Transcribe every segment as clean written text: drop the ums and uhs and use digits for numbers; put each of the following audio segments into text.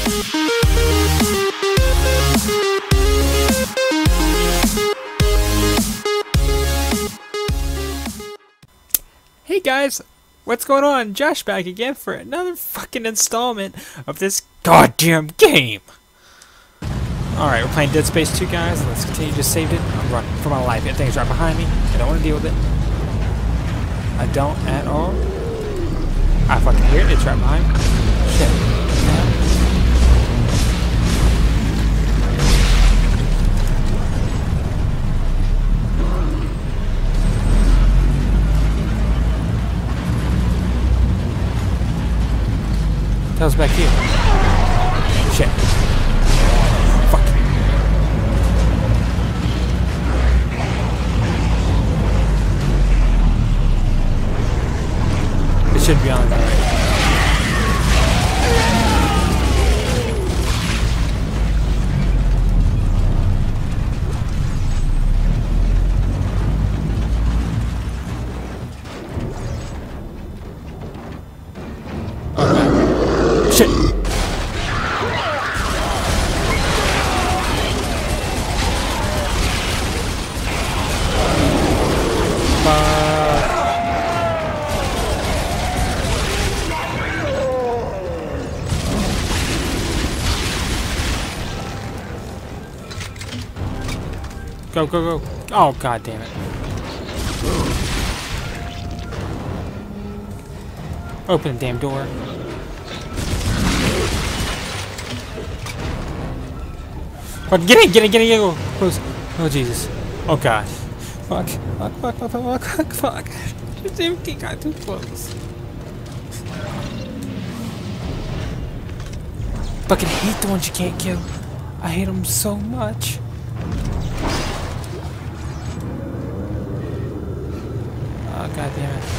Hey guys, what's going on? Josh back again for another fucking installment of this goddamn game. Alright, we're playing Dead Space 2, guys. Let's continue. Just saved it. I'm running for my life. That thing's right behind me. I don't want to deal with it. I don't at all. I fucking hear it. It's right behind me. Shit. Hell's back here? Shit. Fuck. It should be on there, right? Shit! Go, go, go. Oh, god damn it. Open the damn door. But get in, go close. Oh Jesus. Oh god. Fuck. Fuck. This empty got too close. Fucking hate the ones you can't kill. I hate them so much. Oh god damn it.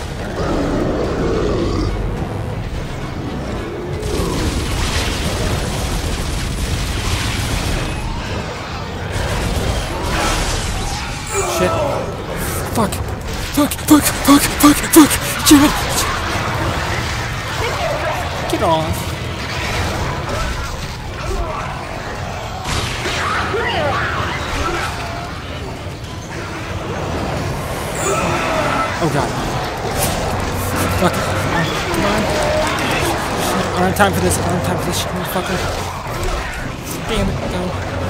Shit. Fuck. Damn it. Get off. Oh god. Fuck. Come on. I don't have time for this. Shit, motherfucker. Damn it. Go.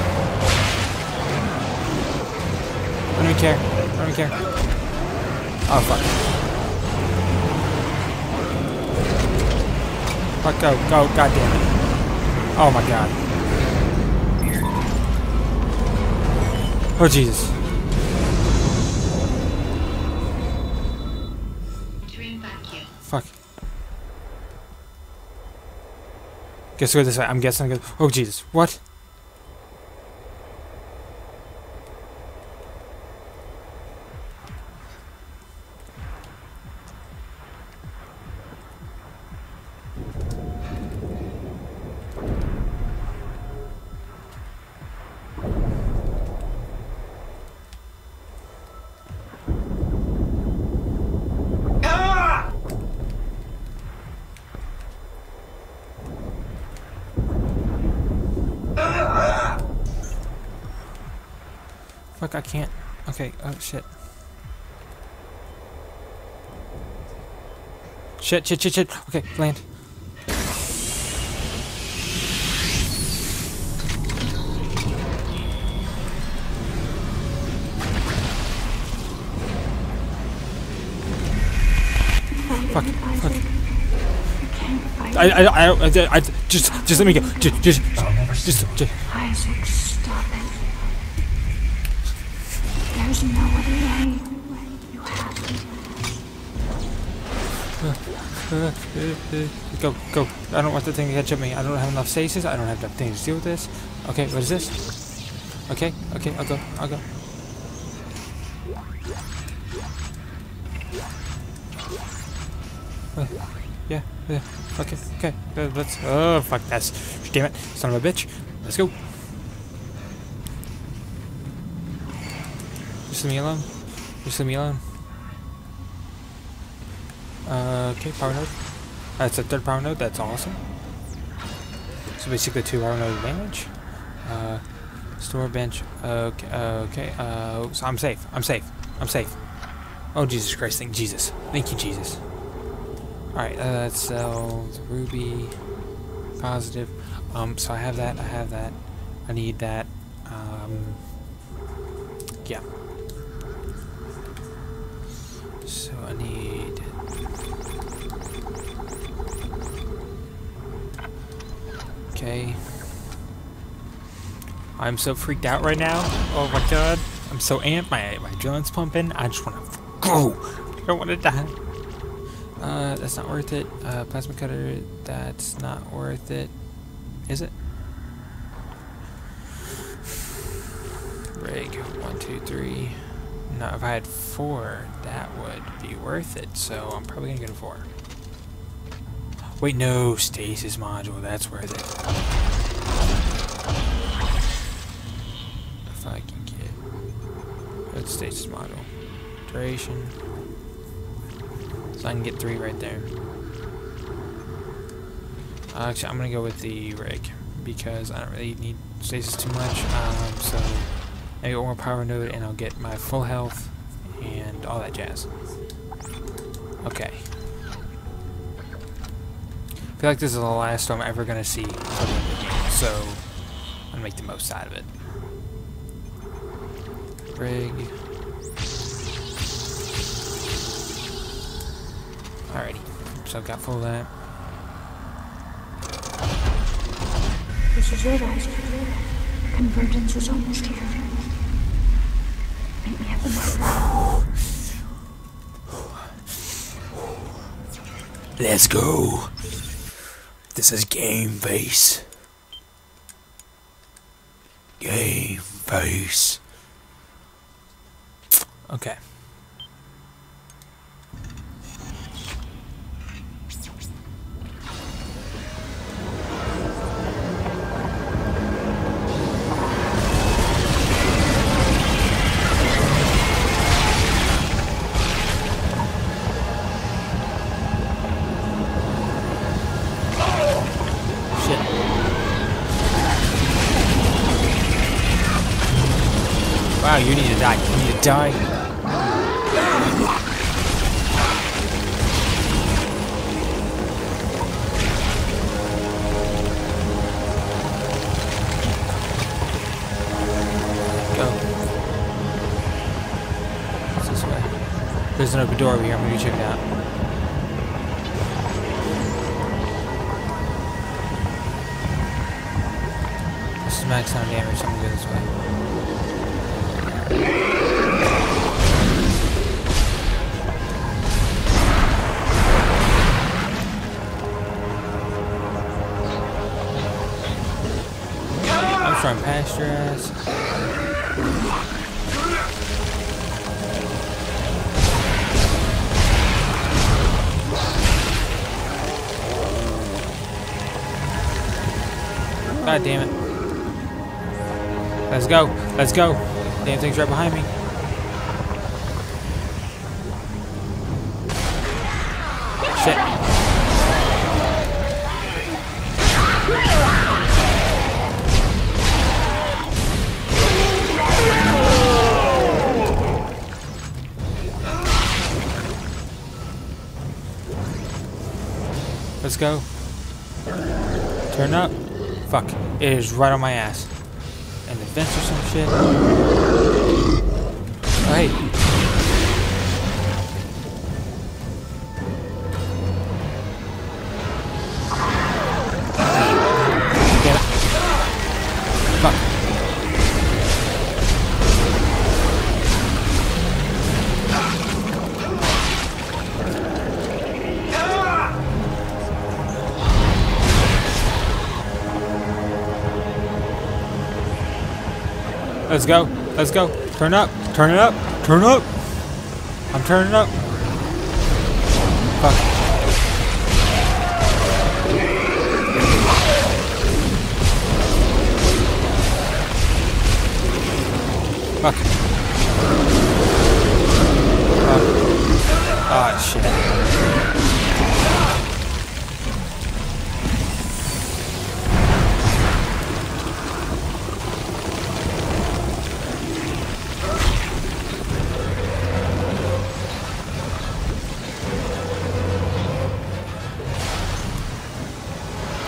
I don't even care. Oh, fuck. Fuck, go. God damn it. Oh, my God. Oh, Jesus. Fuck. Guess go this way. I'm guessing I go. Oh, Jesus. What? Fuck, I can't. Okay, oh shit. Shit. Okay, land. Fuck. I just let me go. Just. Isaac, stop it. There's no other way. You have to. Go. I don't want the thing to catch up me. I don't have enough stasis. I don't have enough things to deal with this. Okay, what is this? Okay, I'll go. Yeah. Okay. Let's. Oh, fuck this. Damn it. Son of a bitch. Let's go. Just leave me alone. Okay, power node. That's a third power node. That's awesome. So basically 2 auto advantage. Store bench. Okay. Okay. So I'm safe. I'm safe. I'm safe. Oh Jesus Christ! Thank Jesus. Thank you Jesus. All right. Let's sell the ruby. Positive. So I have that. I have that. I need that. Yeah. So I need. Okay. I'm so freaked out right now. Oh my god. I'm so amped. My adrenaline's pumping. I just want to go. I don't want to die. That's not worth it. Plasma cutter. That's not worth it. Is it? Rig. 1, 2, 3. No, if I had 4, that would be worth it. So I'm probably gonna go to 4. Wait, no, stasis module. That's worth it. If I can get that stasis module, duration, so I can get 3 right there. Actually, I'm gonna go with the rig because I don't really need stasis too much. So I get 1 more power node, and I'll get my full health and all that jazz. Okay. I feel like this is the last storm I'm ever gonna see for the end of the game, so I'm gonna make the most out of it. Rig. Alrighty, so I've got full of that. This is it, Isaac. Convergence is almost here. Meet me at the mountain. Let's go. This is game face. Game face. Okay. Wow, you need to die. You need to die. Go. It's this way. There's an open door over here. I'm gonna go check it out. This is max sound damage, so I'm gonna go this way. I'm trying past your ass. God damn it. Let's go. Let's go. Damn thing's right behind me. Shit. Let's go. Turn up. Fuck. It is right on my ass. And the vents or some shit. Oh, hey. Get it. Fuck. Let's go. Let's go. Turn up. Turn it up. Turn up. I'm turning up. Fuck. Fuck. Fuck. Oh, shit.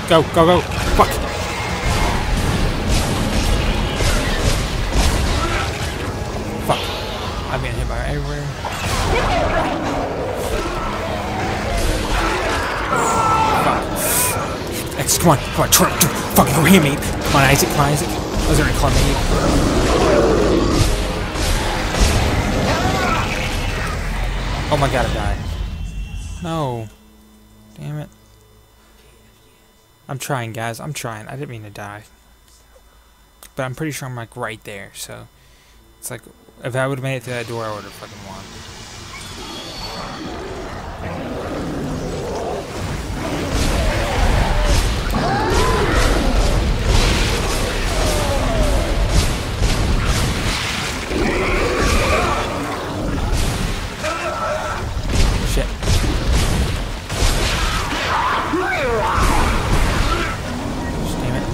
Go, go, go. Fuck. Fuck. I'm getting hit by everywhere. Fuck. X, come on. Come on. Fucking go here, mate. Come on, Isaac. Come on, Isaac. I was already calling me. Oh my god, I died. No. Damn it. I'm trying, guys. I'm trying. I didn't mean to die. But I'm pretty sure I'm like right there, so it's like if I would have made it to that door, I would have fucking won. Shit. Damn it.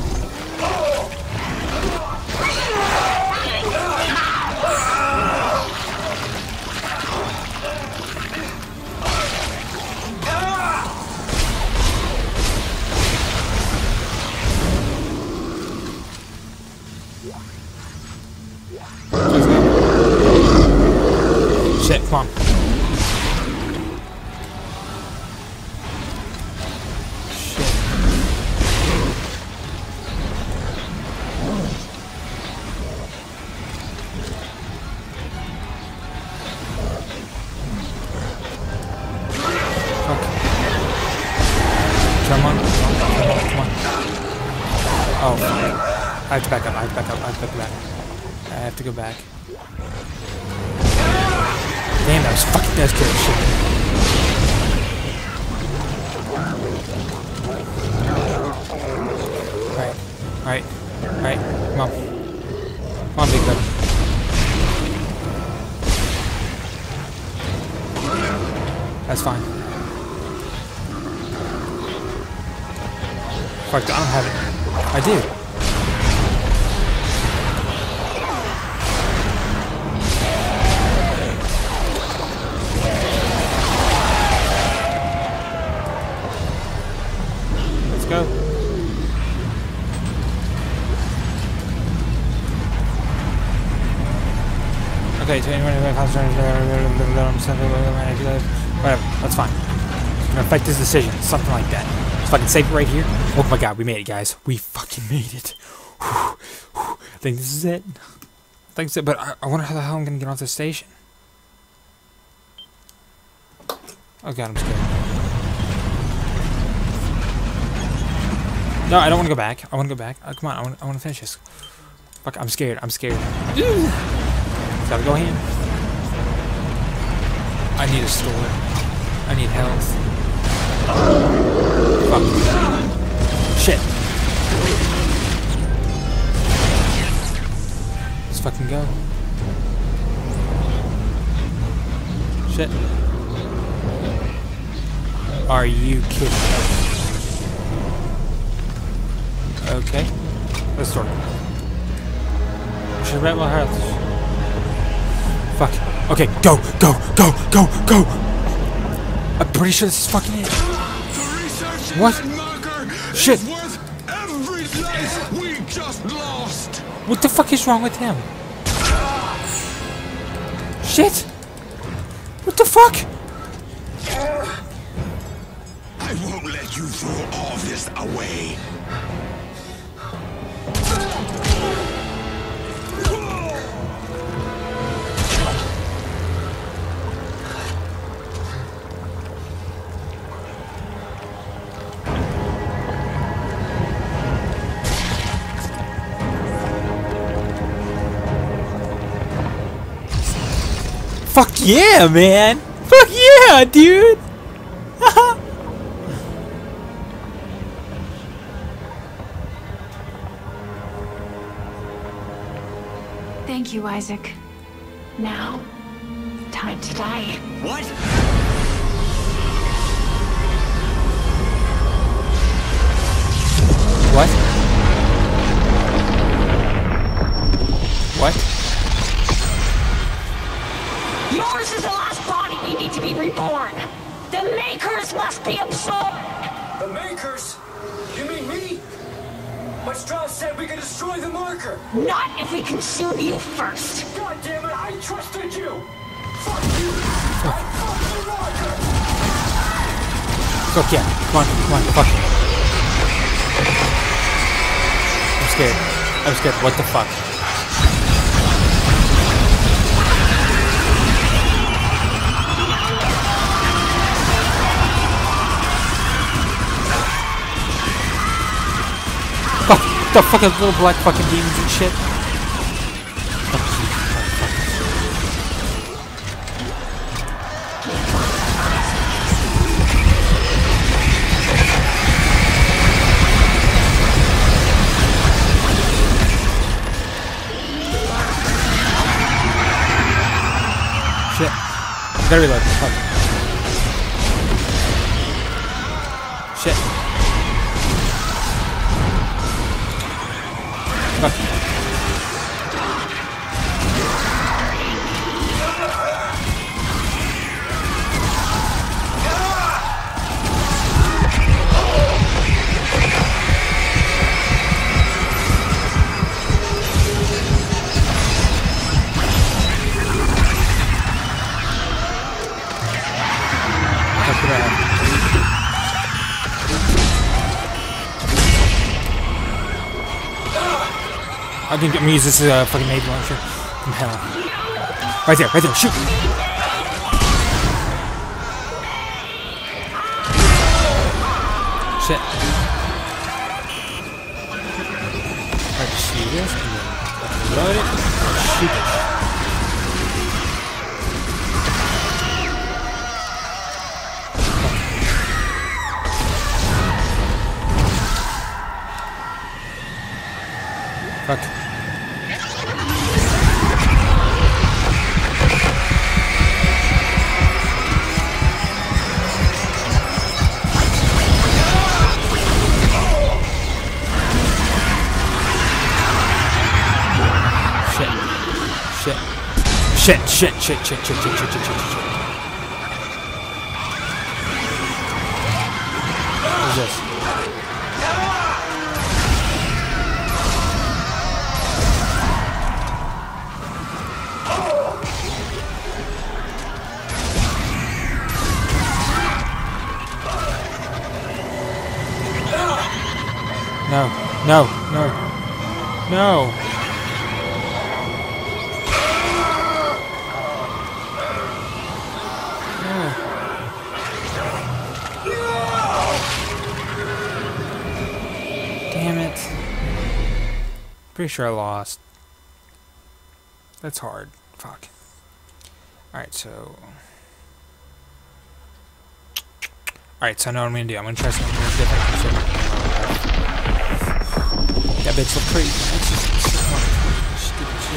Shit, come on. Shit. Fuck. Come on. Come on. Oh, fuck. I have to back up. I have to back up. I have to back up. I have to go back. Damn, that was fucking death kill shit. Alright. Alright. Come on. Come on, big brother. That's fine. Fuck, I don't have it. I do. Let's go. Okay, to anyone who whatever, that's fine. I'm gonna affect his decision, something like that. Let's fucking save it right here. Oh my god, we made it, guys. We fucking made it. I think this is it. I think it's it, but I wonder how the hell I'm gonna get off this station. Oh god, I'm scared. No, I don't want to go back. I want to go back. Come on, I want to finish this. Fuck, I'm scared. I'm scared. Gotta go in. I need a store. I need health. Fuck. Shit. Let's fucking go. Shit. Are you kidding? Okay. Let's start. Should have my health. Fuck. Okay, go, go, go, go, go! I'm pretty sure this is fucking it. What? Shit! Every life we just lost. What the fuck is wrong with him? Shit! What the fuck? I won't let you throw all this away. Fuck yeah, man! Fuck yeah, dude! Thank you, Isaac. Now, time to die. What? What? What? Yours is the last body we need to be reborn. The Makers must be absorbed. The Makers? You mean me? But Strauss said we could destroy the marker. Not if we consume you first. God damn it, I trusted you. Fuck you. I fucked the marker. Fuck yeah. Come on, fuck. I'm scared. What the fuck? Fuck! The fucking little black fucking demons and shit. Shit. Gotta reload. Fuck. Shit. Fuck. I can use this as a fucking nade launcher from hell. Right there, shoot! Shit. Alright, just shoot this, and then reload it, and shoot it. Fuck. Shit. What is this? No. Damn it. Pretty sure I lost. That's hard. Fuck. Alright, so I know what I'm gonna do. I'm gonna try something different. That bitch look pretty. That's just stupid shit.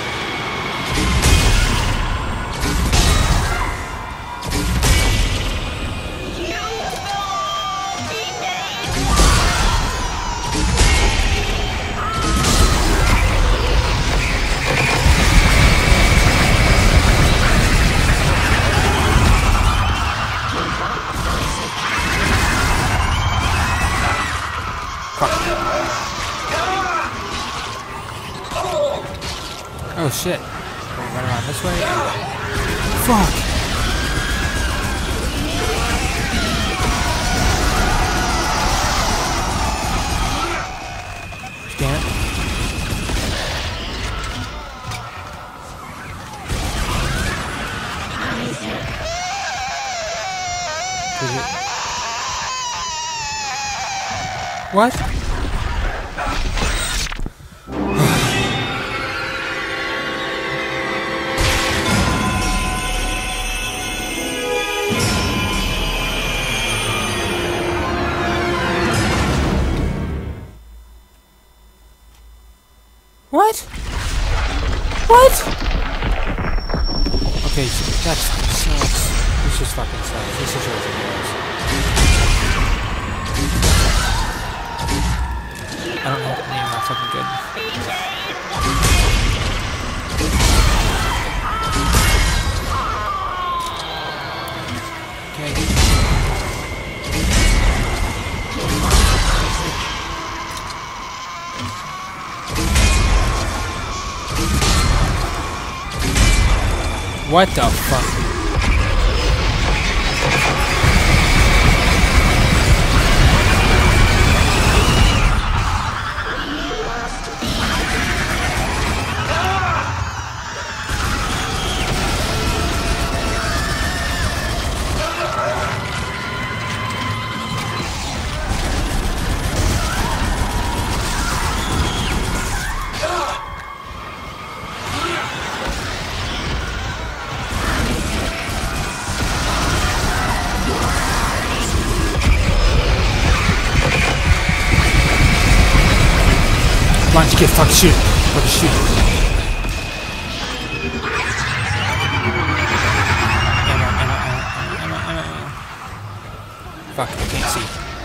Oh shit. Run around this way. Fuck! Damn it. What? What? Okay, that sucks. This just fucking sucks. This is really gross. I don't know. I'm not fucking good. Okay. What the fuck? Come on, just get fucking shoot. Fucking shoot. Ammo. Fuck, I can't see.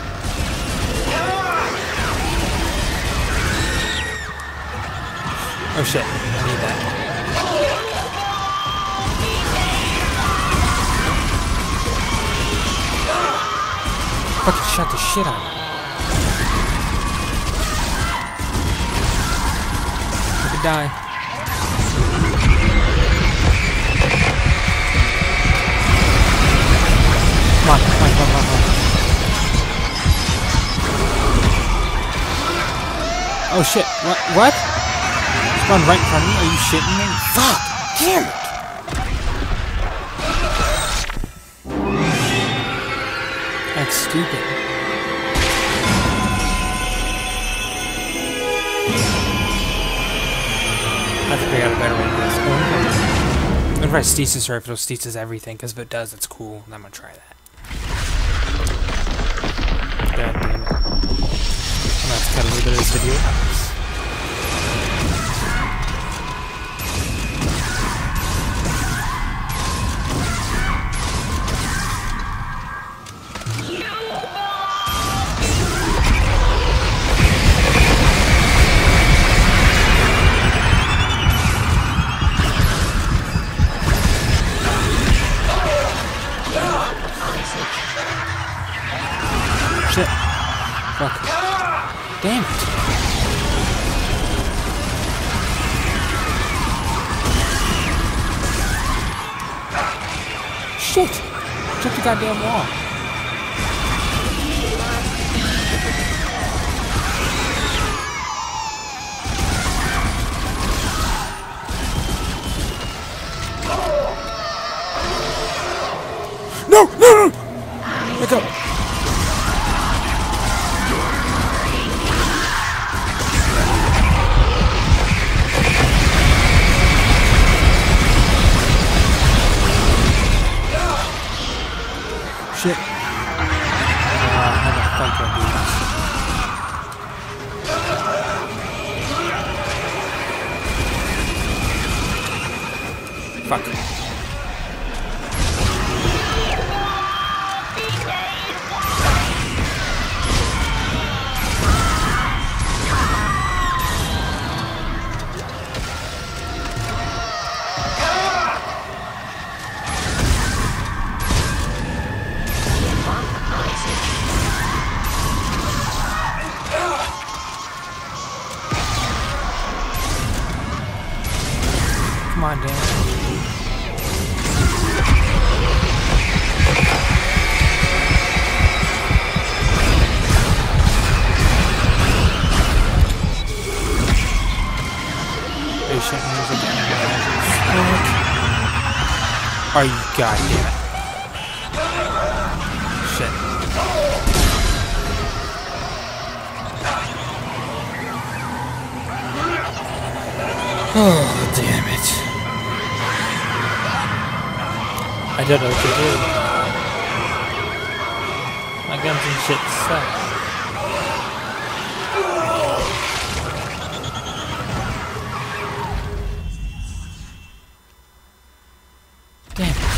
Oh shit, I need that. Fucking shot the shit out of me. Die. Come on. Oh shit, what? Spawned right in front of me? Are you shitting me? Fuck! Damn it! That's stupid. I have to figure out a better way to do this. I'm gonna try stasis or if it'll stasis everything, because if it does, it's cool, and I'm gonna try that. God damn it. I'm gonna have to cut a little bit of this video. Shit. Fuck. Damn it. Shit. Took the goddamn wall. No! Wake up. Shit. How the fuck do I do this? Fuck. Come on, damn it. Are you shitting me again? Are you goddamn it? Shit. Oh, damn it. I don't know what to do. My guns and shit suck. Damn it.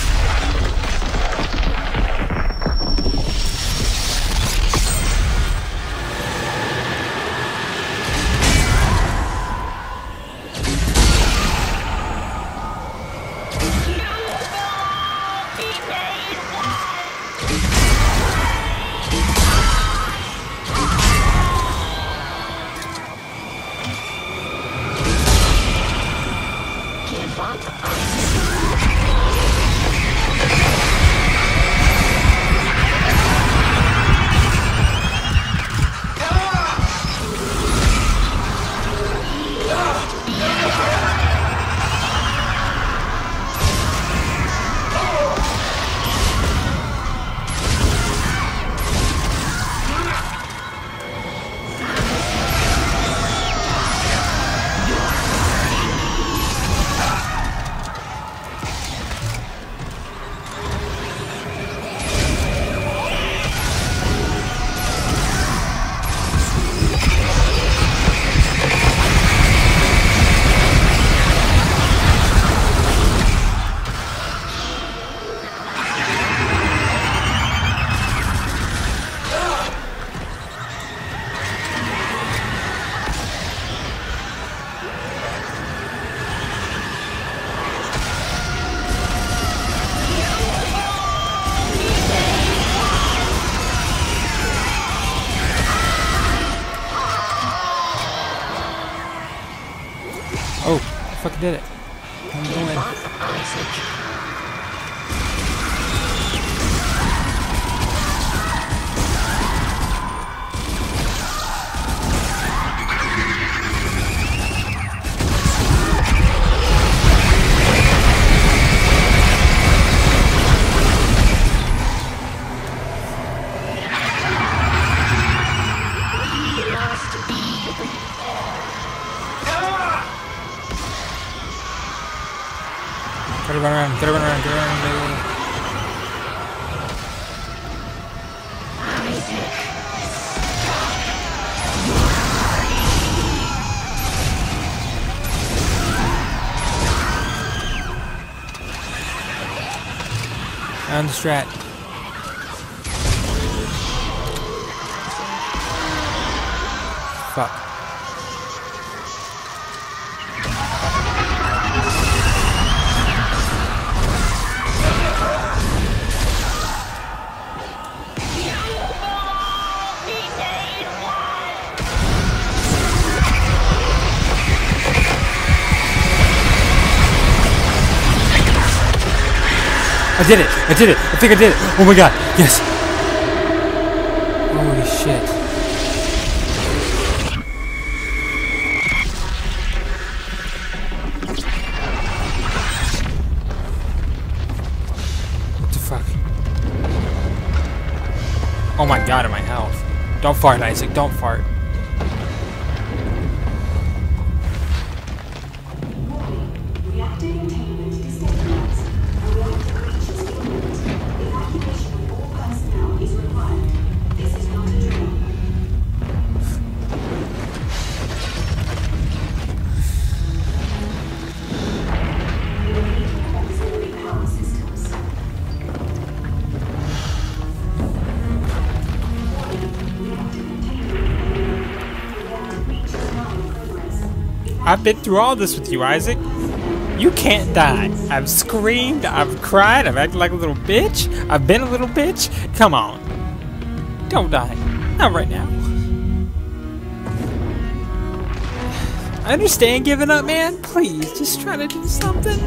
fucking did it. I'm going. Gotta run around, gotta run around, gotta run around, baby. On the strat. Fuck. I did it! I did it! I think I did it! Oh my god! Yes! Holy shit. What the fuck? Oh my god, at my health. Don't fart, Isaac. Don't fart. I've been through all this with you, Isaac. You can't die. I've screamed, I've cried, I've acted like a little bitch, I've been a little bitch. Come on. Don't die. Not right now. I understand giving up, man. Please, just try to do something.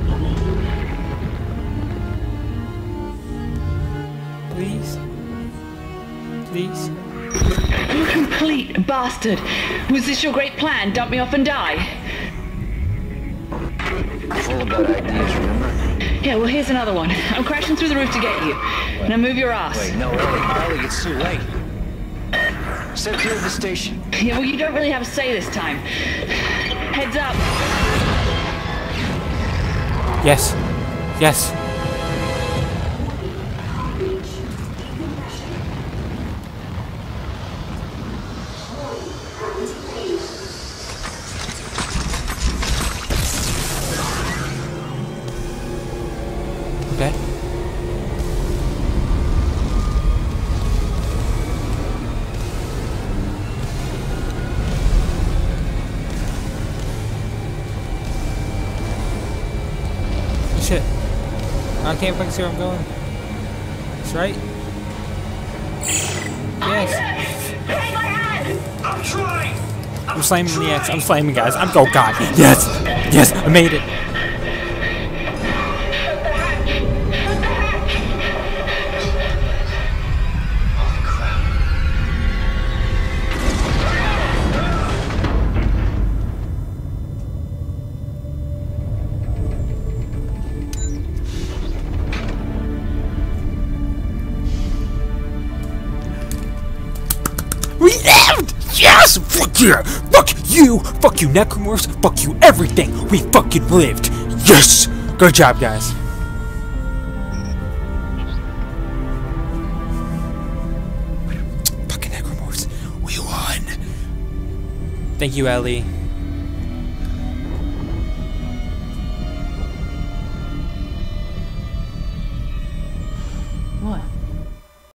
Please. Please. You complete bastard! Was this your great plan? Dump me off and die? Full about ideas, remember? Yeah, well here's another one. I'm crashing through the roof to get you. Now move your ass. Wait, no, Ellie, it's too late. Step clear of the station. Yeah, well you don't really have a say this time. Heads up. Yes. Yes. Okay. Shit. I can't fucking see where I'm going. That's right. Yes. I'm trying! I'm slamming the X. I'm slamming, guys. I'm. Oh god. Yes. Yes. I made it. We lived! Yes! Fuck yeah! Fuck you! Fuck you, Necromorphs! Fuck you, everything! We fucking lived! Yes! Good job, guys. Fucking Necromorphs. We won! Thank you, Ellie. What?